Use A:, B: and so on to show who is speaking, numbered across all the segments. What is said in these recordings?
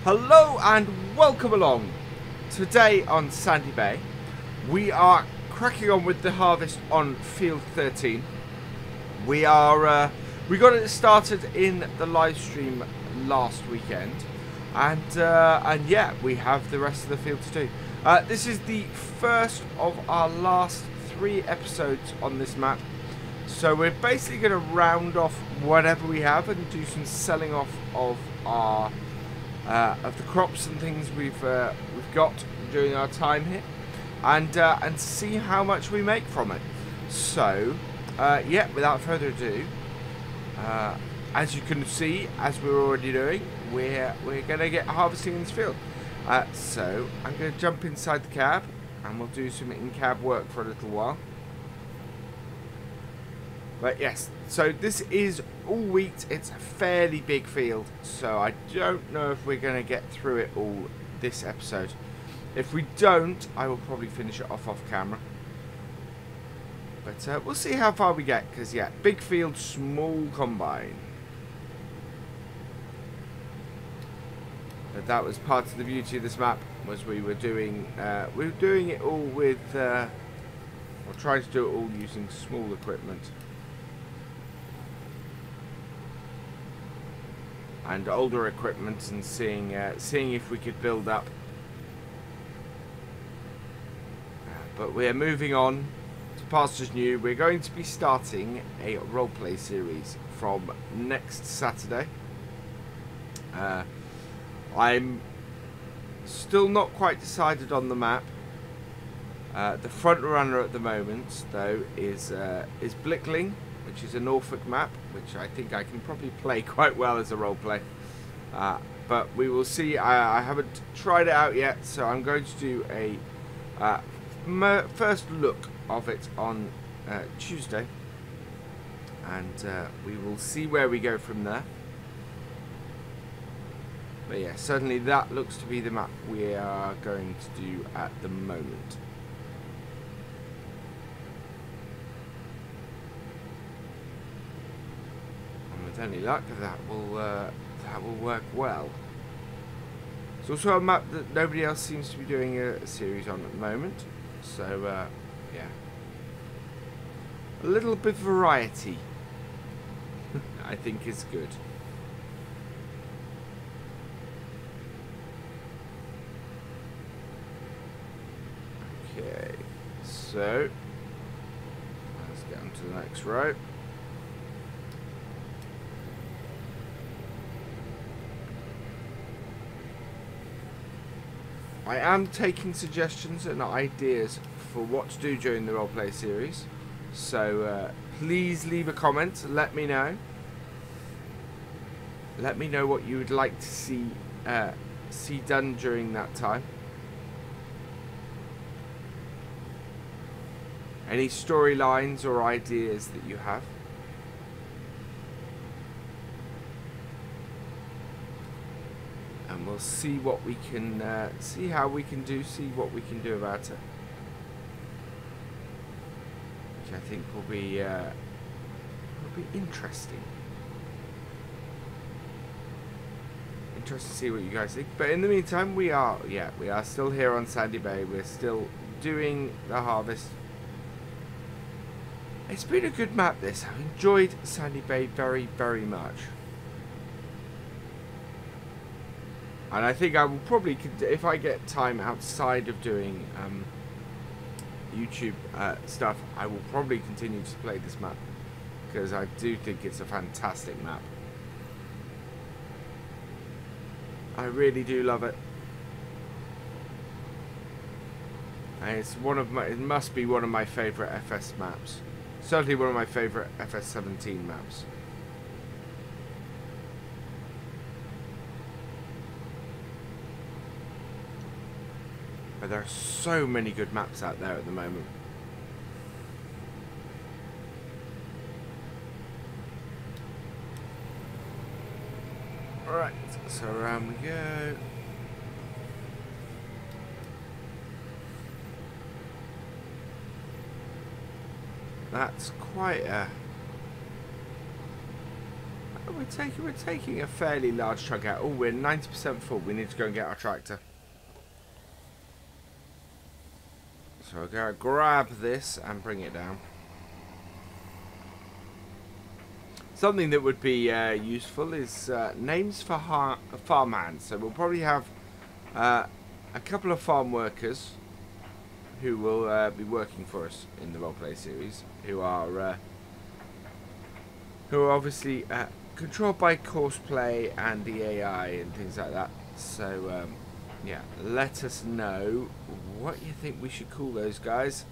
A: Hello and welcome along. Today on Sandy Bay, we are cracking on with the harvest on Field 13. We got it started in the live stream last weekend, and yeah, we have the rest of the field to do. This is the first of our last 3 episodes on this map, so we're basically going to round off whatever we have and do some selling off of our of the crops and things we've got during our time here, and see how much we make from it. So yeah, without further ado, as you can see, as we're already doing, we're gonna get harvesting in this field. So I'm gonna jump inside the cab and we'll do some in-cab work for a little while. But yes, so this is all wheat. It's a fairly big field, so I don't know if we're going to get through it all this episode. If we don't, I will probably finish it off camera. But we'll see how far we get, because yeah, big field, small combine. But that was part of the beauty of this map, was we were doing it all with, or trying to do it all using small equipment. And older equipment, and seeing if we could build up. But we're moving on to pastures new. We're going to be starting a roleplay series from next Saturday. I'm still not quite decided on the map. The front runner at the moment, though, is Blickling, which is a Norfolk map, which I think I can probably play quite well as a roleplay. But we will see. I haven't tried it out yet, so I'm going to do a first look of it on Tuesday, and we will see where we go from there. But yeah, certainly that looks to be the map we are going to do at the moment. With any luck, that will work well. It's also a map that nobody else seems to be doing a series on at the moment, so yeah, a little bit of variety I think is good. Okay, so let's get on to the next row. I am taking suggestions and ideas for what to do during the roleplay series, so please leave a comment. Let me know. Let me know what you would like to see done during that time. Any storylines or ideas that you have. And we'll see what we can, see what we can do about it. Which I think will be interesting. Interesting to see what you guys think. But in the meantime, we are still here on Sandy Bay. We're still doing the harvest. It's been a good map, this. I've enjoyed Sandy Bay very, very much. And I think I will probably, if I get time outside of doing YouTube stuff, I will probably continue to play this map, because I do think it's a fantastic map. I really do love it. And it's it must be one of my favourite FS maps. Certainly one of my favourite FS17 maps. But there are so many good maps out there at the moment. Alright, so around we go. That's quite a We're taking a fairly large chunk out. Oh, we're 90% full. We need to go and get our tractor. So I'll go grab this and bring it down. Something that would be useful is names for farmhands. So we'll probably have a couple of farm workers who will be working for us in the roleplay series, who are obviously controlled by Courseplay and the AI and things like that. So yeah, let us know what you think we should call those guys.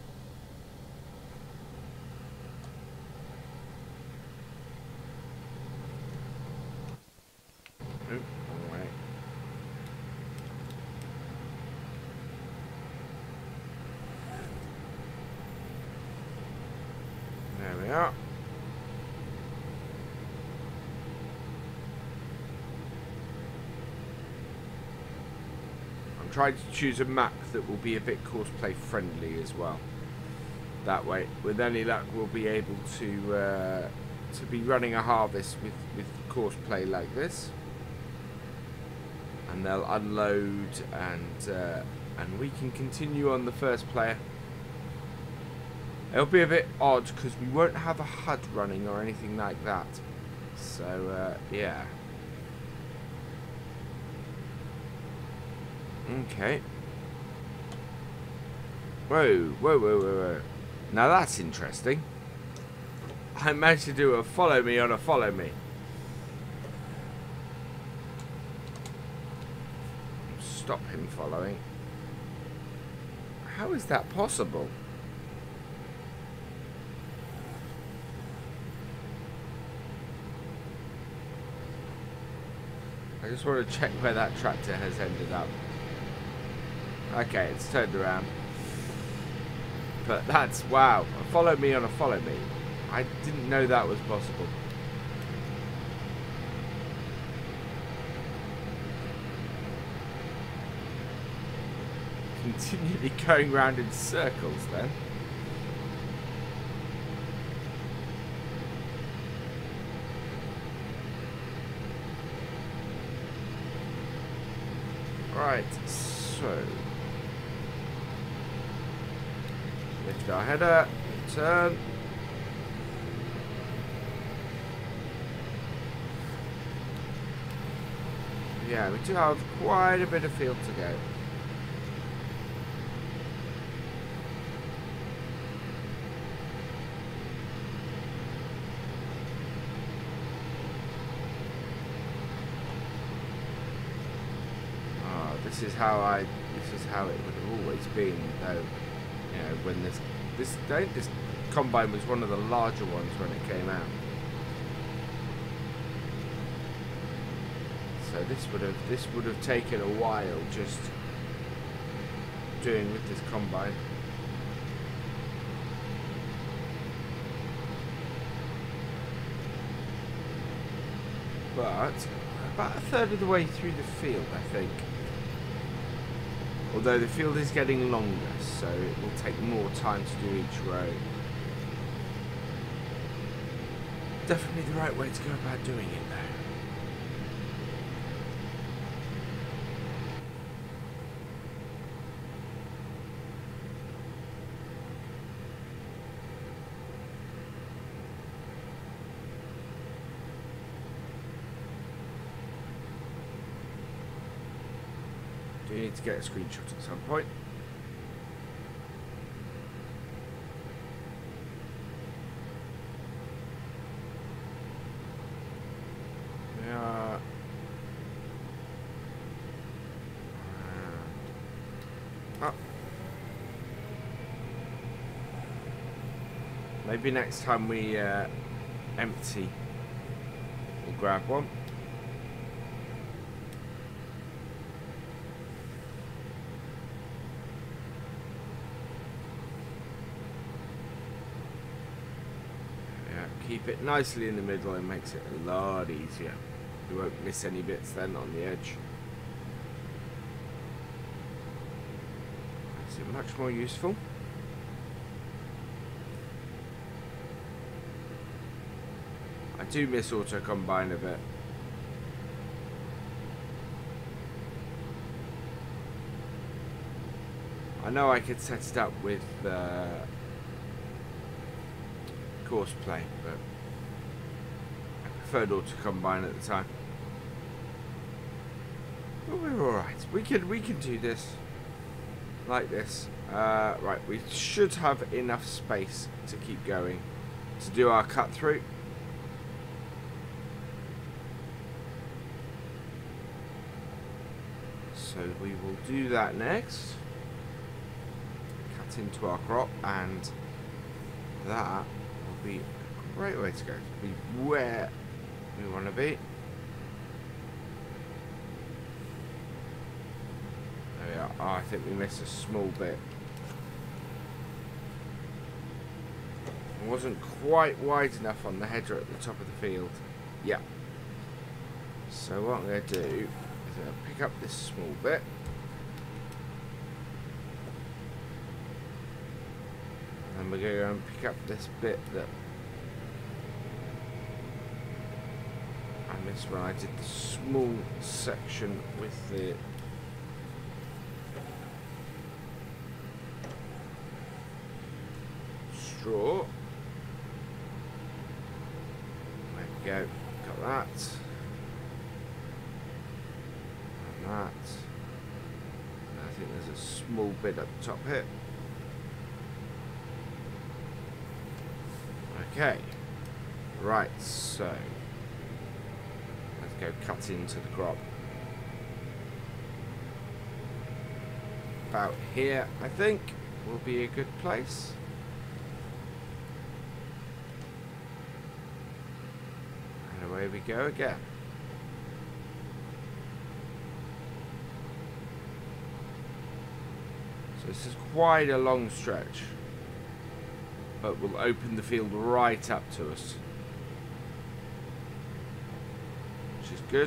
A: Oh, all right. There we are. Try to choose a map that will be a bit Courseplay friendly as well. That way, with any luck, we'll be able to be running a harvest with Courseplay like this, and they'll unload, and we can continue on the first player. It'll be a bit odd because we won't have a HUD running or anything like that. So yeah. Okay. Whoa. Now that's interesting. I managed to do a follow me on a follow me. Stop him following. How is that possible? I just want to check where that tractor has ended up. Okay, it's turned around. But that's, wow, a follow me on a follow me. I didn't know that was possible. Continually going round in circles then. Right, so lift our header, turn. Yeah, we do have quite a bit of field to go. Oh, this is how it would have always been, though. You know, when this combine was one of the larger ones when it came out. So this would have taken a while just doing with this combine. But about a third of the way through the field, I think. Although the field is getting longer, so it will take more time to do each row. Definitely the right way to go about doing it, though. Do need to get a screenshot at some point. Yeah. Oh. Maybe next time we empty, we'll grab one. Keep it nicely in the middle, and makes it a lot easier. You won't miss any bits then on the edge. Makes it much more useful. I do miss auto combine a bit. I know I could set it up with course play, but I preferred auto combine at the time. But we're all right. We can do this like this. Right, we should have enough space to keep going to do our cut through. So we will do that next. Cut into our crop, and that will be a great way to go. To be where we want to be. There we are. Oh, I think we missed a small bit. It wasn't quite wide enough on the header at the top of the field. Yeah. So what I'm going to do is I'm going to pick up this small bit. And we're going to go and pick up this bit that I missed when I did the small section with the straw. There we go, got that. And that. And I think there's a small bit at the top here. Okay. Right, so let's go cut into the crop. About here, I think, will be a good place. And away we go again. So this is quite a long stretch, but will open the field right up to us, which is good.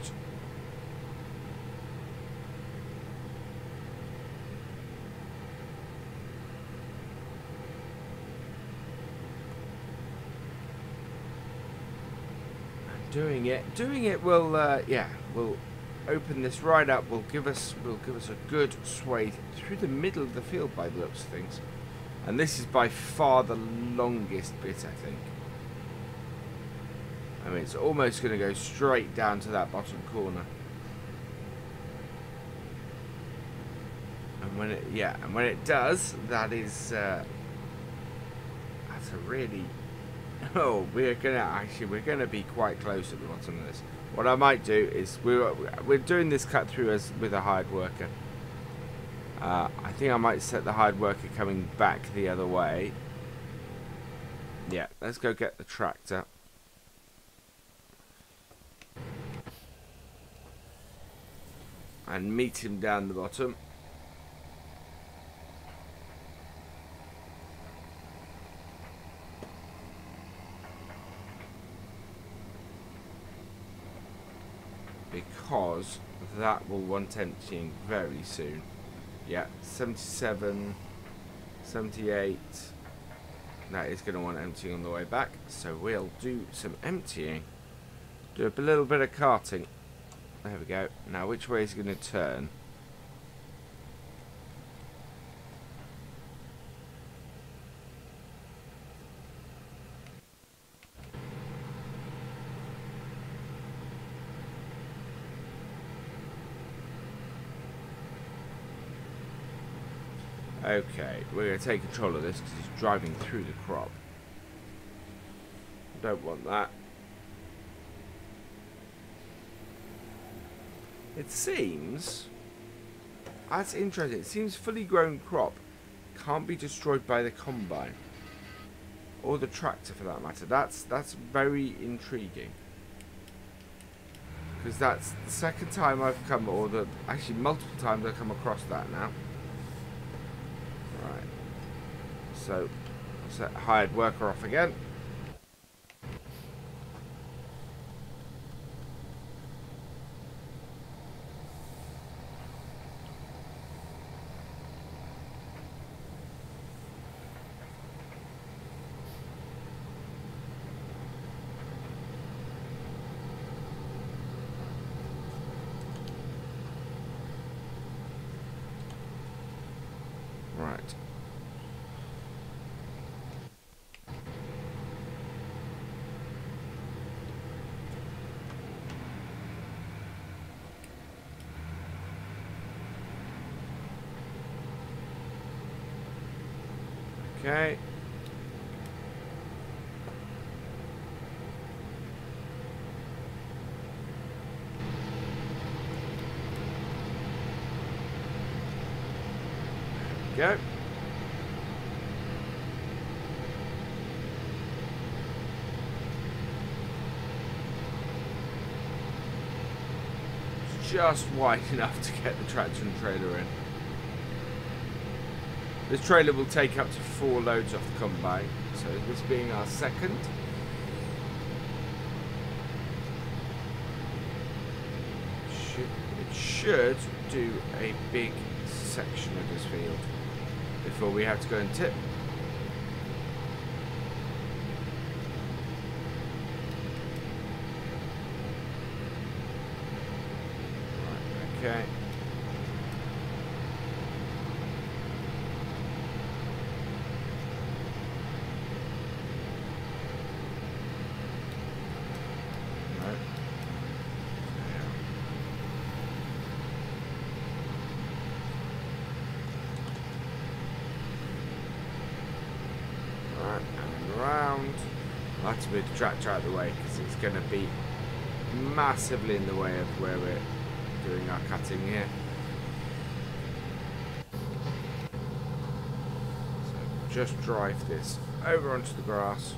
A: Doing it will, yeah, will open this right up. Will give us a good swathe through the middle of the field by the looks of things. And this is by far the longest bit, I think. I mean, it's almost going to go straight down to that bottom corner. And when it does, that is that's a really. Oh, we're gonna be quite close at the bottom of this. What I might do is we're doing this cut through as with a hired worker. I think I might set the hired worker coming back the other way. Yeah, let's go get the tractor. And meet him down the bottom. Because that will want emptying very soon. Yeah, 77, 78. That is going to want emptying on the way back. So we'll do some emptying. Do a little bit of carting. There we go. Now which way is it going to turn? Okay, we're going to take control of this because he's driving through the crop. Don't want that. It seems... That's interesting. It seems fully grown crop can't be destroyed by the combine. Or the tractor for that matter. That's very intriguing. Because that's the second time I've come, or actually multiple times I've come across that now. Right. So, I'll set hired worker off again. Right. Okay. Go. It's just wide enough to get the tractor and trailer in. This trailer will take up to 4 loads off the combine, so this being our second. It should do a big section of this field before we have to go and tip. Right, okay. I'll have to move the tractor out of the way because it's going to be massively in the way of where we're doing our cutting here. So just drive this over onto the grass.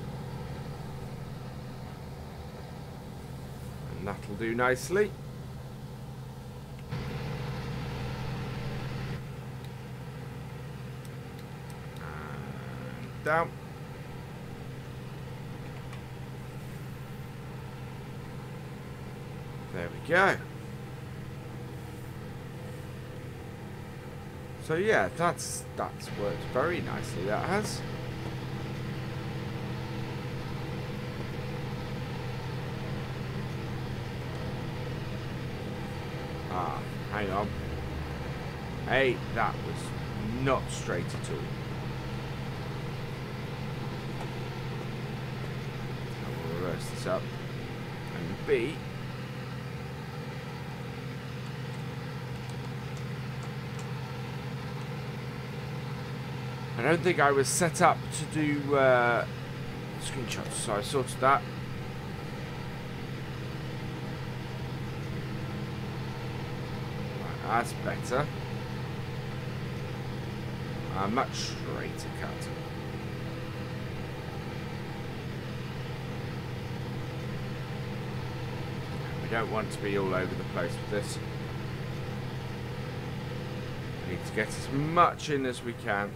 A: And that'll do nicely. And down. There we go. So yeah, that's worked very nicely. That has. Ah, hang on. Hey, that was not straight at all. I will reverse this up. And B. I don't think I was set up to do screenshots, so I sorted that. Right, that's better. A much straighter cut. We don't want to be all over the place with this. We need to get as much in as we can.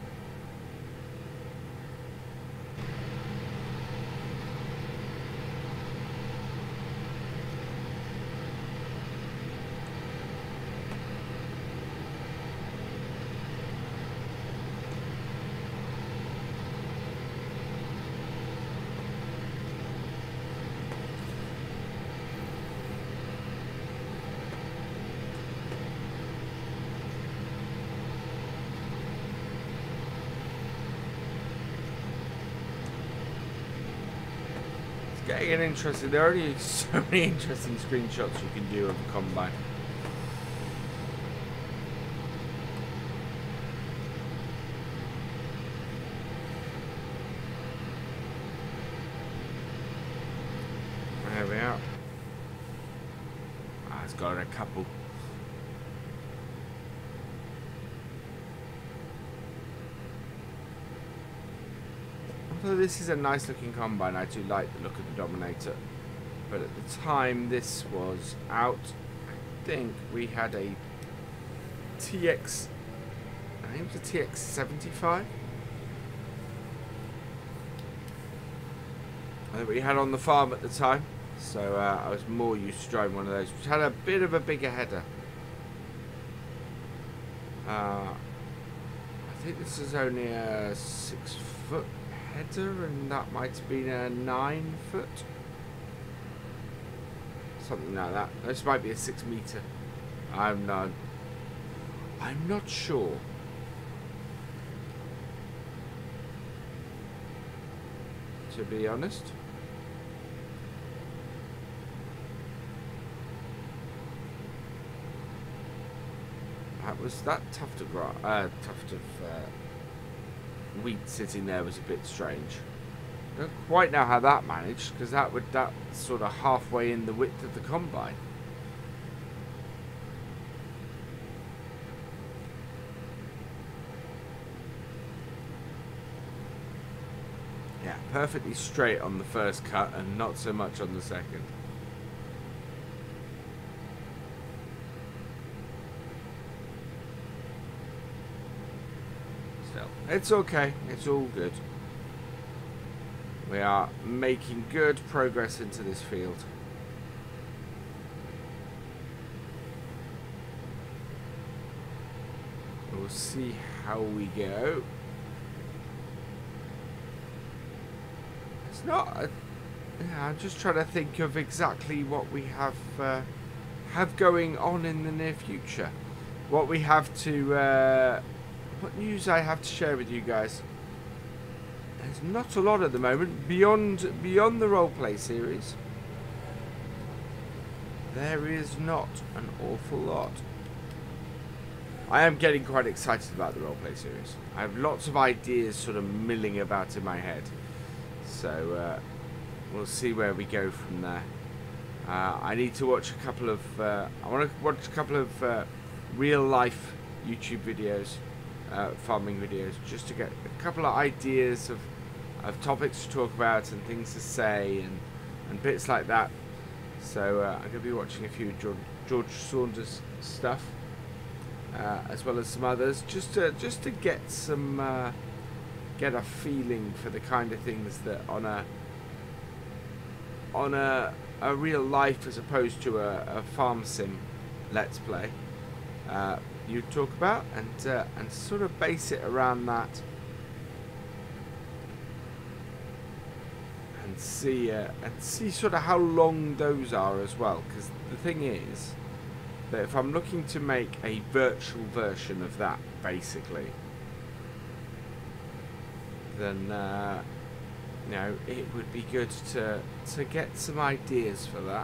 A: Getting an interesting. There are already so many interesting screenshots you can do of a combine. There we are. Ah, it's got a couple. Although this is a nice looking combine, I do like the look of the Dominator. But at the time this was out, I think we had a TX, I think it was a TX75. I think we had on the farm at the time. So I was more used to driving one of those, which had a bit of a bigger header. I think this is only a 6-foot header, and that might have been a 9-foot, something like that. This might be a 6-meter. I'm not sure. to be honest. That tuft of wheat sitting there was a bit strange. I don't quite know how that managed, because that's sort of halfway in the width of the combine. Yeah, perfectly straight on the first cut and not so much on the second. Still, it's okay. It's all good. We are making good progress into this field. We'll see how we go. It's not... yeah, I'm just trying to think of exactly what we have going on in the near future. What we have to... what news I have to share with you guys. There's not a lot at the moment beyond the roleplay series. There is not an awful lot. I am getting quite excited about the roleplay series. I have lots of ideas sort of milling about in my head. So we'll see where we go from there. I need to watch a couple of... I want to watch a couple of real life YouTube videos, farming videos, just to get a couple of ideas of topics to talk about and things to say and bits like that. So I'm going to be watching a few George Saunders stuff, as well as some others, just to get some get a feeling for the kind of things that on a real life as opposed to a farm sim let's play you talk about, and sort of base it around that. And see sort of how long those are as well, because the thing is that if I'm looking to make a virtual version of that, basically, then you know, it would be good to get some ideas for that.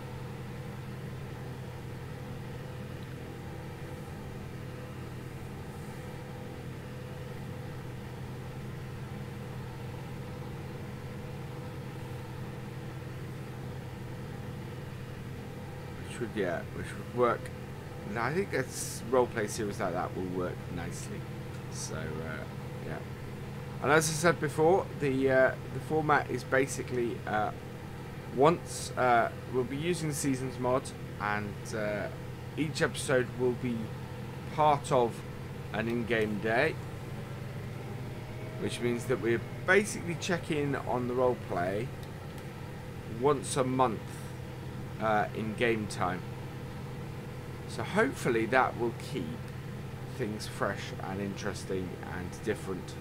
A: Which would work. And I think that's roleplay series like that will work nicely. So yeah. And as I said before, the format is basically once we'll be using the seasons mod, and each episode will be part of an in-game day, which means that we're basically checking on the roleplay once a month. In game time. So hopefully that will keep things fresh and interesting and different.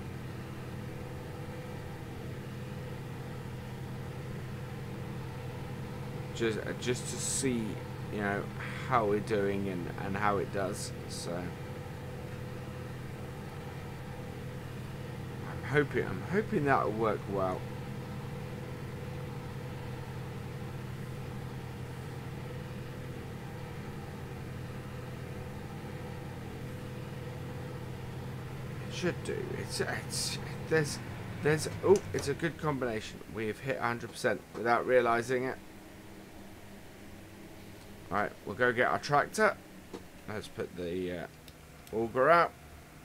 A: Just to see, you know, how we're doing and how it does. So I'm hoping that will work well. Should do. It's a good combination. We've hit 100% without realizing it. Right, we'll go get our tractor. Let's put the auger out.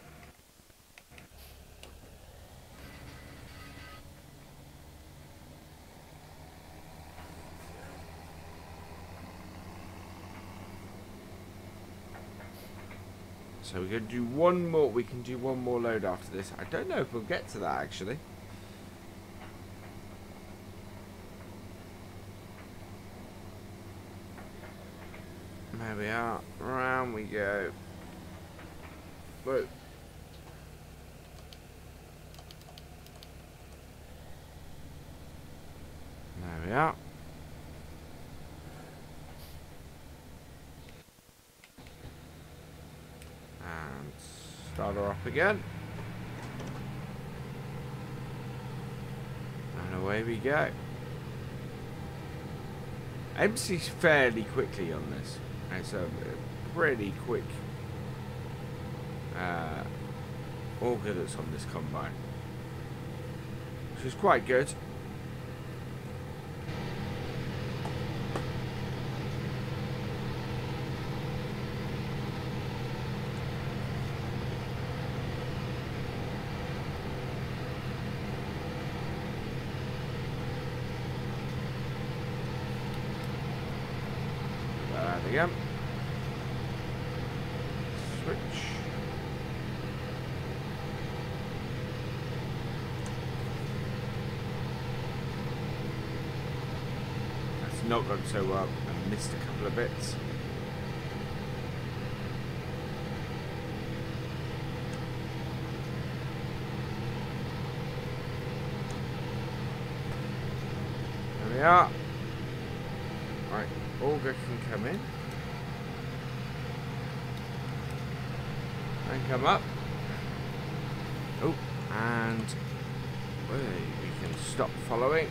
A: So we're going to do one more. We can do one more load after this. I don't know if we'll get to that actually. There we are. Round we go. Whoa. There we are. And start her up again. And away we go. Empties fairly quickly on this. It's a pretty quick auger that's on this combine, which is quite good. Again. Switch. That's not gone so well. I missed a couple of bits. There we are. Right, auger can come in. And come up. Oh, and we can stop following.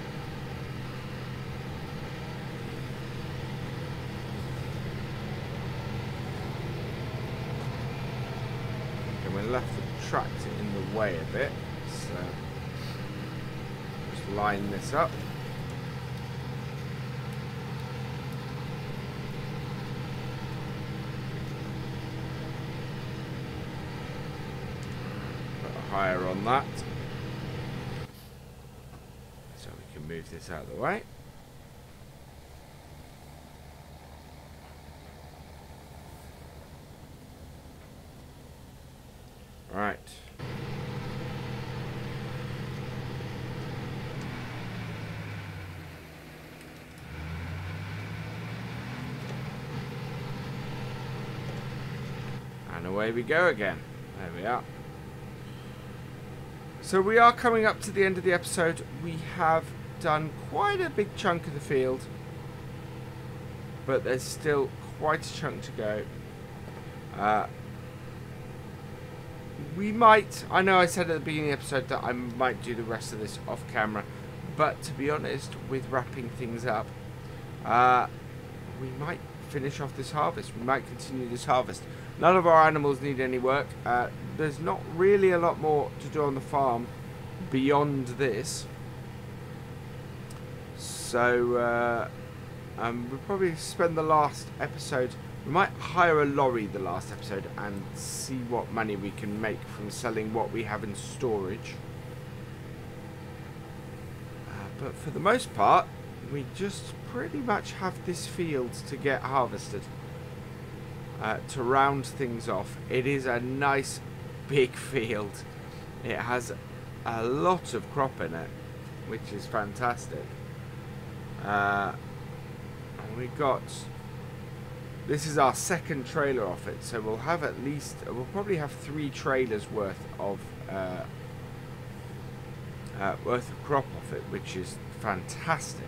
A: And we left the tractor in the way a bit, so just line this up. Higher on that, so we can move this out of the way. Right. And away we go again. There we are. So we are coming up to the end of the episode. We have done quite a big chunk of the field, but there's still quite a chunk to go. We might, I know I said at the beginning of the episode that I might do the rest of this off camera, but to be honest, with wrapping things up, we might finish off this harvest. We might continue this harvest. None of our animals need any work. There's not really a lot more to do on the farm beyond this. So we'll probably spend the last episode. We might hire a lorry the last episode and see what money we can make from selling what we have in storage. But for the most part, we just pretty much have this field to get harvested. To round things off, it is a nice big field. It has a lot of crop in it, which is fantastic. And we got, this is our second trailer off it, so we'll have at least, we'll probably have 3 trailers worth of crop off it, which is fantastic.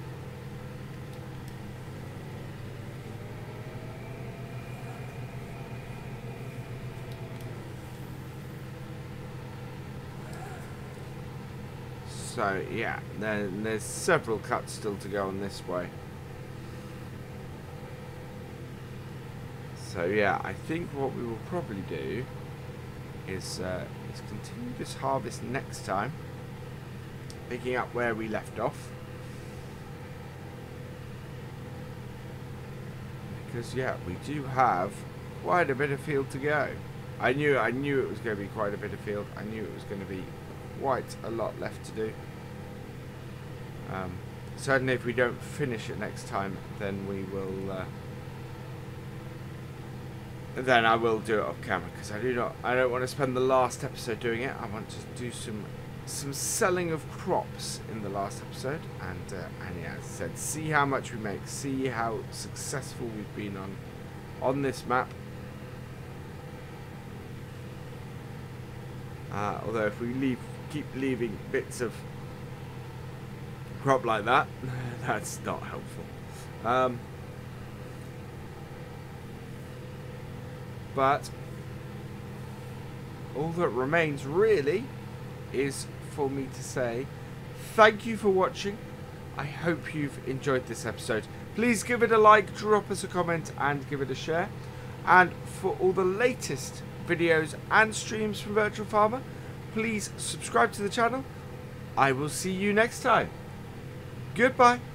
A: So yeah, then there's several cuts still to go on this way. So yeah, I think what we will probably do is continue this harvest next time, picking up where we left off. Because yeah, we do have quite a bit of field to go. I knew it was going to be quite a bit of field. I knew it was going to be quite a lot left to do. Certainly if we don't finish it next time, then we will then I will do it off camera, because I don't want to spend the last episode doing it. I want to do some selling of crops in the last episode, and yeah, as I said, see how much we make, see how successful we've been on this map. Although if we keep leaving bits of crop like that, that's not helpful. But all that remains really is for me to say thank you for watching. I hope you've enjoyed this episode. Please give it a like, drop us a comment, and give it a share. And for all the latest videos and streams from Virtual Farmer, please subscribe to the channel. I will see you next time. Goodbye.